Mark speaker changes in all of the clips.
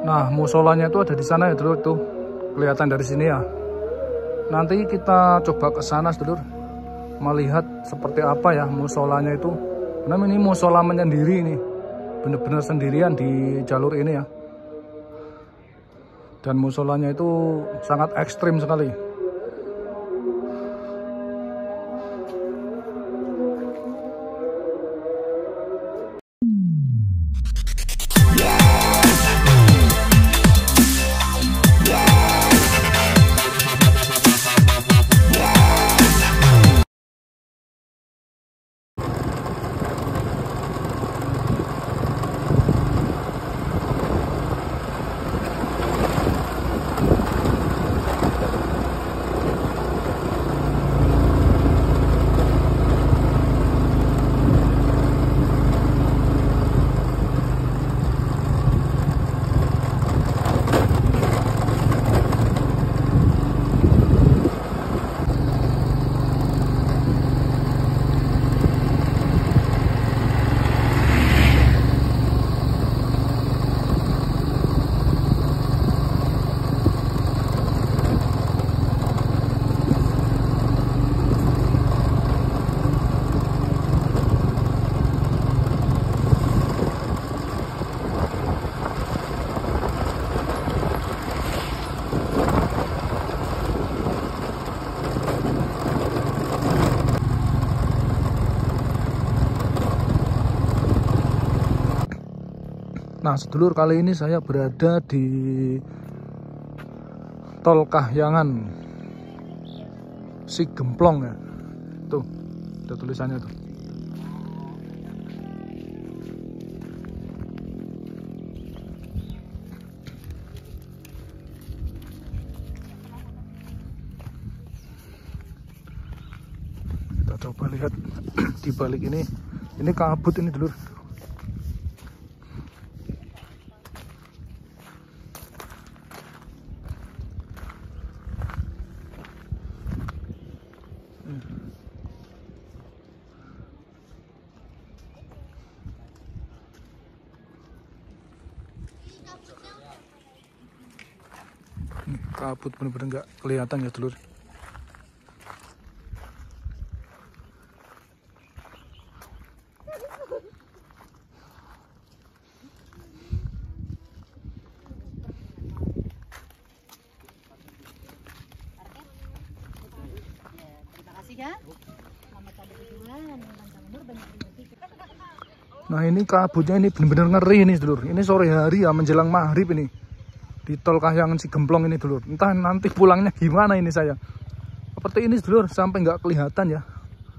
Speaker 1: Nah, musolanya itu ada di sana ya dulur, tuh kelihatan dari sini ya. Nanti kita coba ke sana dulur, melihat seperti apa ya musolanya itu. Karena ini musola menyendiri nih, bener-bener sendirian di jalur ini ya. Dan musolanya itu sangat ekstrim sekali. Nah sedulur, kali ini saya berada di Tol Kahyangan Sigemplong ya. Tuh, ada tulisannya tuh. Kita coba lihat di balik ini kabut ini dulur. Kabut bener-bener nggak kelihatan ya dulur. Nah ini kabutnya ini bener-bener ngeri ini dulur. Ini sore hari ya, menjelang maghrib ini di Tol Kahyangan Sigemplong ini dulur. Entah nanti pulangnya gimana ini saya. Seperti ini dulur, sampai nggak kelihatan ya.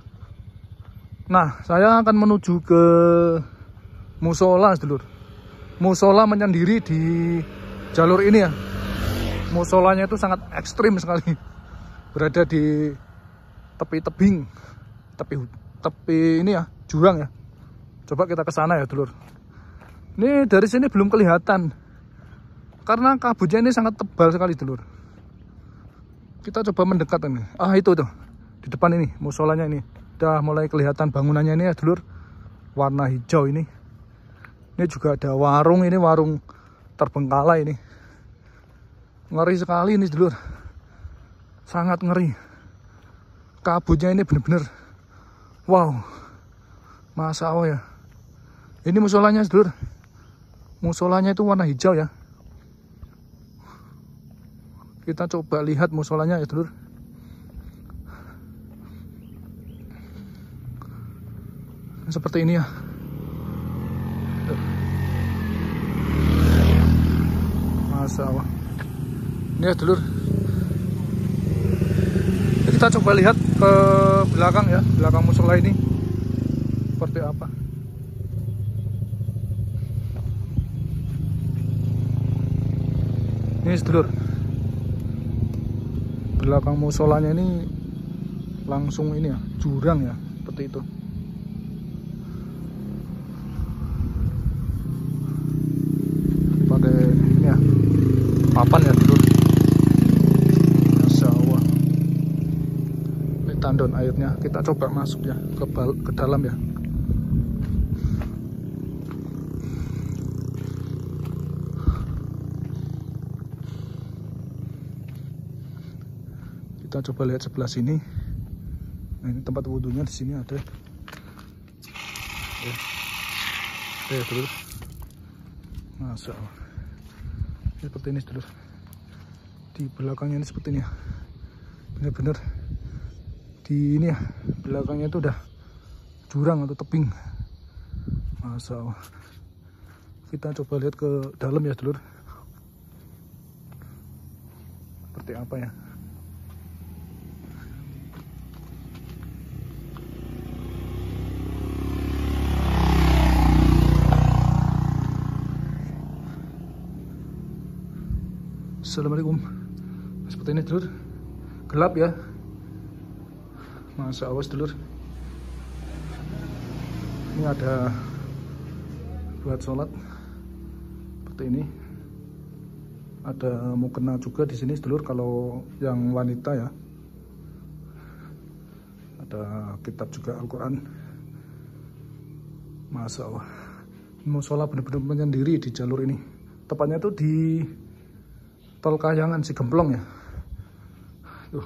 Speaker 1: Nah saya akan menuju ke musola dulur. Musola menyendiri di jalur ini ya. Musolanya itu sangat ekstrim sekali. Berada di tepi tebing, tepi ini ya, jurang ya. Coba kita ke sana ya dulur. Ini dari sini belum kelihatan karena kabutnya ini sangat tebal sekali dulur. Kita coba mendekat ini. Ah itu tuh di depan ini musolanya ini. Udah mulai kelihatan bangunannya ini ya dulur. Warna hijau ini. Ini juga ada warung, ini warung terbengkalai ini. Ngeri sekali ini dulur. Sangat ngeri. Kabutnya ini bener-bener wow. Masa Allah ya. Ini musolanya dulur. Musolanya itu warna hijau ya. Kita coba lihat musolanya ya dulur. Seperti ini ya. Masa Allah. Ini ya dulur. Kita coba lihat ke belakang ya, belakang musola ini seperti apa. Ini sedulur, belakang musolanya ini langsung ini ya, jurang ya, seperti itu. Pakai ini ya, papan ya sedulur. Masya Allah. Ini tandon airnya, kita coba masuk ya ke dalam ya. Kita coba lihat sebelah sini. Nah, ini tempat wudhunya di sini ada. Ya, dulur. Masya Allah. Ini seperti ini dulur. Di belakangnya ini seperti ini ya. Benar-benar di ini ya, belakangnya itu udah jurang atau tebing. Masya Allah. Kita coba lihat ke dalam ya dulur. Seperti apa ya. Assalamualaikum. Seperti ini dulur. Gelap ya. Masya Allah dulur. Ini ada buat sholat seperti ini. Ada mukena juga di sini dulur kalau yang wanita ya. Ada kitab juga Al-Quran. Masya Allah. Musola benar-benar menyendiri di jalur ini. Tepatnya tuh di Tol Kayangan Cigemplong ya. Tuh.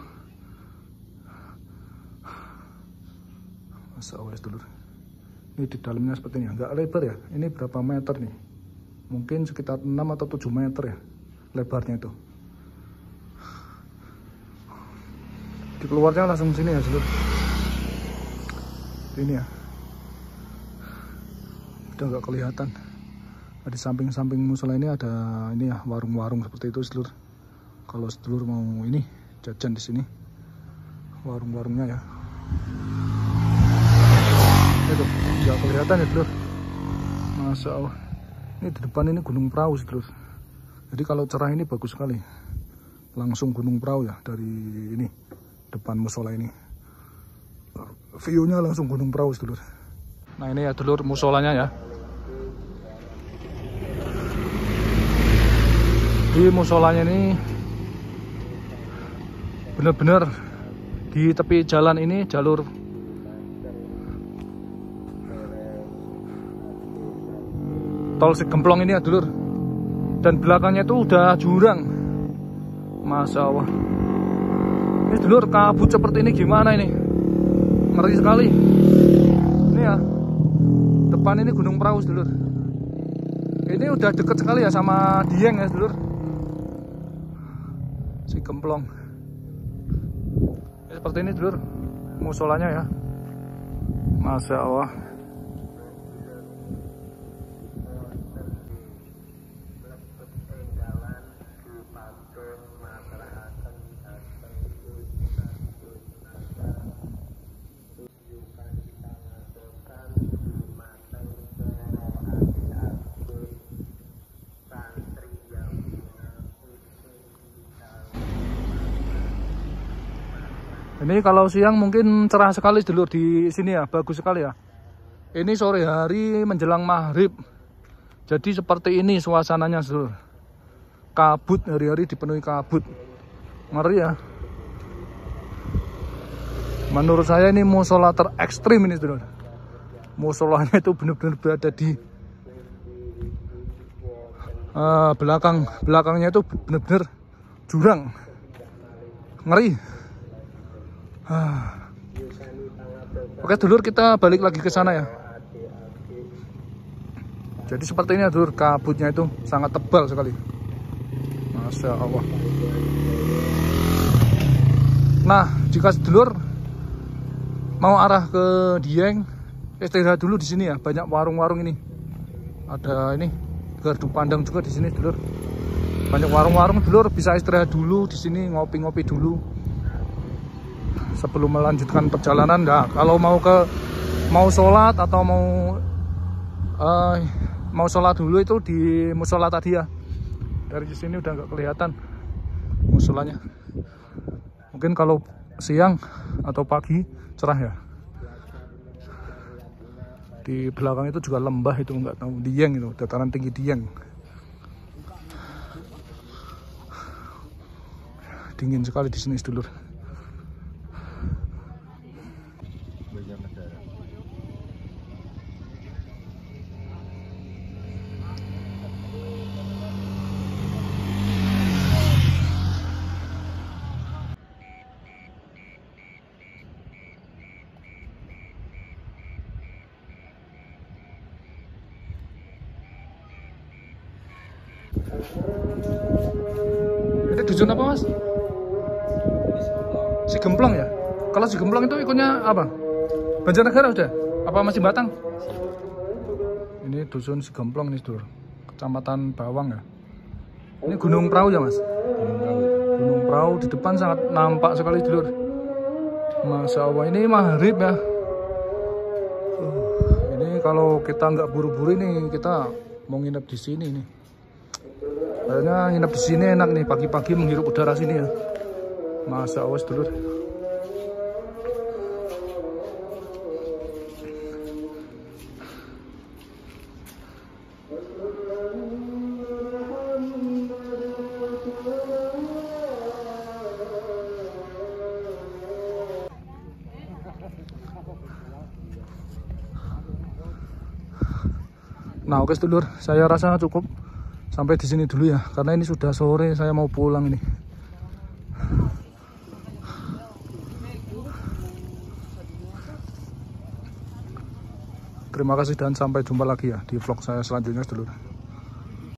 Speaker 1: Masya Allah dulur. Ini di dalamnya seperti ini, nggak lebar ya. Ini berapa meter nih? Mungkin sekitar 6 atau 7 meter ya lebarnya itu. Di keluarnya langsung sini ya dulur. Ini ya. Udah nggak kelihatan. Di samping-samping musola ini ada ini ya, warung-warung seperti itu sedulur. Kalau sedulur mau ini jajan di sini, warung-warungnya ya. Itu nggak kelihatan ya sedulur. Masya Allah. Ini di depan ini Gunung Prau sedulur. Jadi kalau cerah ini bagus sekali. Langsung Gunung Prau ya dari ini depan musola ini. View-nya langsung Gunung Prau sedulur. Nah ini ya sedulur musolanya ya. Di musolanya ini benar-benar di tepi jalan ini jalur Tol Cigemplong ini ya dulur. Dan belakangnya itu udah jurang. Masya Allah. Ini dulur kabut seperti ini gimana ini? Ngeri sekali. Ini ya. Depan ini Gunung Prau dulur. Ini udah deket sekali ya sama Dieng ya dulur. Cigemplong. Seperti ini dulur musolanya ya. Masya Allah. Ini kalau siang mungkin cerah sekali dulur di sini ya, bagus sekali ya. Ini sore hari menjelang maghrib. Jadi seperti ini suasananya dulur. Kabut, hari-hari dipenuhi kabut. Ngeri ya. Menurut saya ini musola terekstrim ini dulur. Musolanya itu benar-benar berada di belakangnya itu benar-benar jurang. Ngeri. Oke dulur, kita balik lagi ke sana ya. Jadi seperti ini ya dulur, kabutnya itu sangat tebal sekali. Masya Allah. Nah, jika dulur mau arah ke Dieng, istirahat dulu di sini ya. Banyak warung-warung ini. Ada ini gardu pandang juga di sini dulur. Banyak warung-warung dulur, bisa istirahat dulu di sini, ngopi-ngopi dulu sebelum melanjutkan perjalanan. Nah, kalau mau sholat atau mau sholat dulu itu di musola tadi ya. Dari sini udah nggak kelihatan musolanya. Mungkin kalau siang atau pagi cerah ya. Di belakang itu juga lembah, itu nggak tahu, Dieng itu, dataran tinggi Dieng. Dingin sekali di sini sedulur. Ini dusun apa mas? Si Gemplong ya? Kalau si Gemplong itu ikutnya apa? Banjarnegara udah? Apa masih Batang? Ini dusun si Gemplong nih sedulur, Kecamatan Bawang ya. Ini Gunung Prau ya mas? Gunung Prau di depan sangat nampak sekali sedulur. Masya Allah, ini maghrib ya. Ini kalau kita nggak buru-buru nih, kita mau nginep di sini nih. Kayaknya nginep di sini enak nih, pagi-pagi menghirup udara sini ya. Masya Allah sedulur. Nah oke sedulur, saya rasa cukup sampai di sini dulu ya, karena ini sudah sore, saya mau pulang ini. Terima kasih dan sampai jumpa lagi ya di vlog saya selanjutnya sedulur.